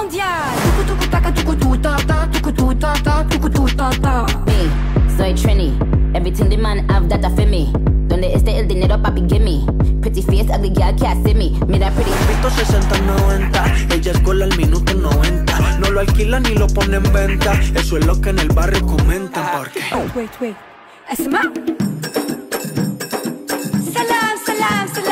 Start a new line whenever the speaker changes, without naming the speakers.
mondial.
Me, soy Trini. Everything the man have that a for me. Donde esté el dinero, papi, gimme. Pretty face, ugly girl, can't see me. Mira pretty.
60-90, ella es gol al minuto 90. No lo alquilan ni lo ponen en venta. Eso es lo que en el barrio comentan. Porque
wait. اسمع. سلام.